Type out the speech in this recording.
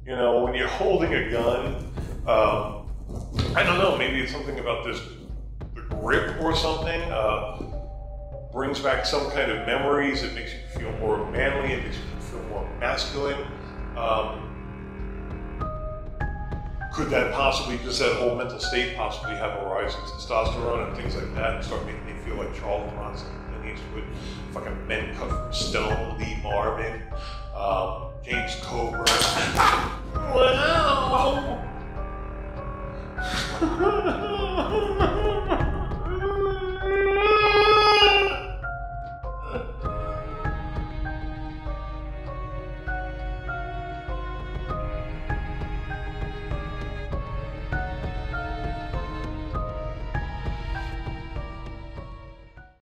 You know, when you're holding a gun, I don't know, maybe it's something about the grip or something, brings back some kind of memories. It makes you feel more manly, it makes you feel more masculine. Could that possibly, just that whole mental state, possibly have a rise in testosterone and things like that, and start making me feel like Charles Bronson, Clint Eastwood, fucking Men Cut from Stone, Lee Marvin, James Coburn. Wow!